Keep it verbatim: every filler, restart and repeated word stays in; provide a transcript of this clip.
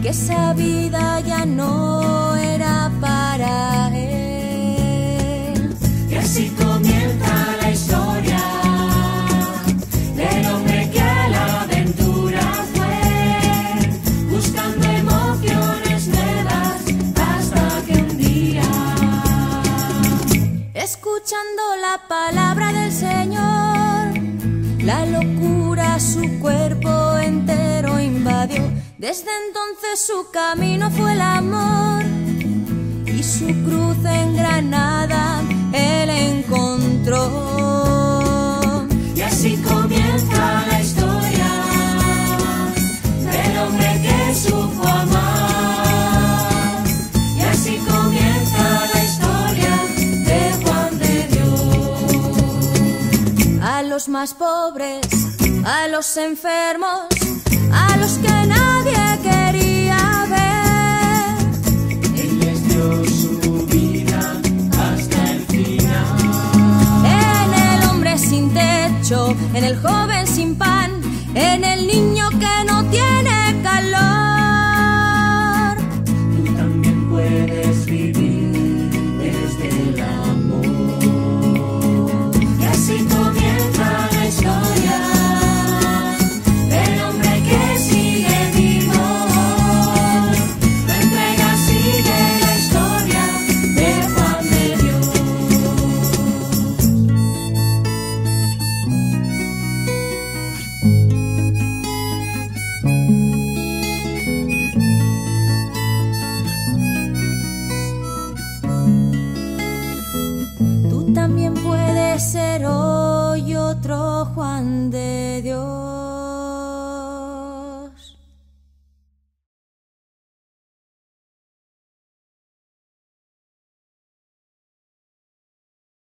que esa vida ya no era para él. Y así comienza la historia del hombre que a la aventura fue, buscando emociones nuevas hasta que un día, escuchando la palabra del Señor, la locura su cuerpo entero invadió. Desde entonces su camino fue el amor y su cruz en Granada él encontró. y así comienza la historia del hombre que supo amar. Y así comienza la historia de Juan de Dios. A los más pobres, a los enfermos, a los que nadie quería ver, Él les dio su vida hasta el final. en el hombre sin techo, en el joven sin pan, en el niño que no tiene calor. Tú también puedes vivir desde el amor. Y así comienza la historia del hombre que sigue vivo. La entrega sigue la historia de Juan de Dios. Tú también puedes ser hoy otro Juan de Dios.